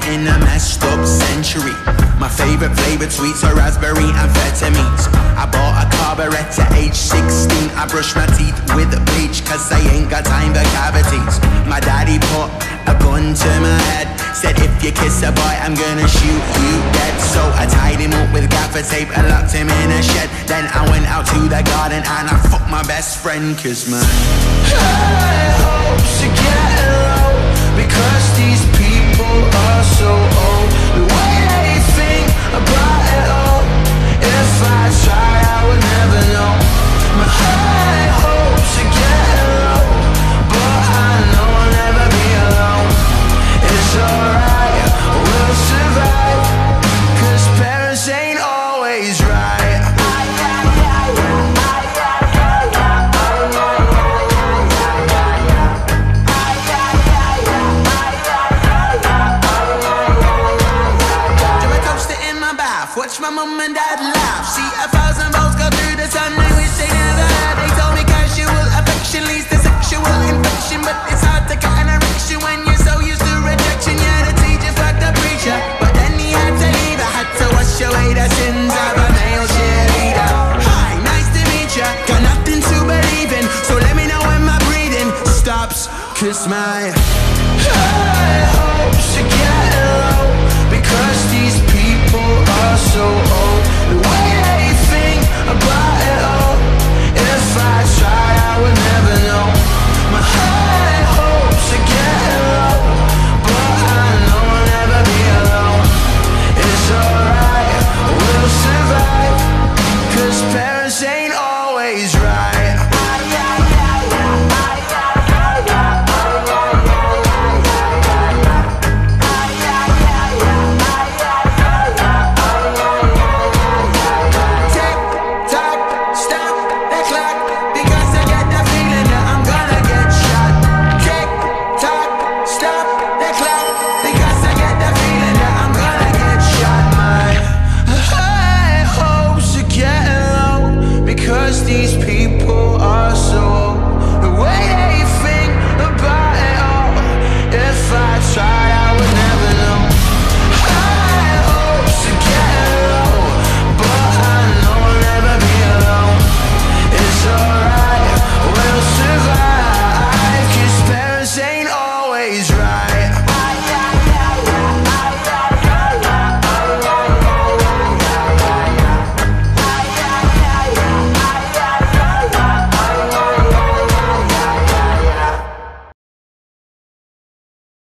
in a messed up century. My favorite flavored sweets are raspberry amphetamines. I bought a carburetor at age 16. I brush my teeth with bleach cause I ain't got time for cavities. My daddy put a gun to my head, said if you kiss a boy I'm gonna shoot you dead. So I tied him up with gaffer tape and locked him in a shed. Then I went out to the garden and I fucked my best friend. Cause my high hopes are getting low because these people are so old. The way they think about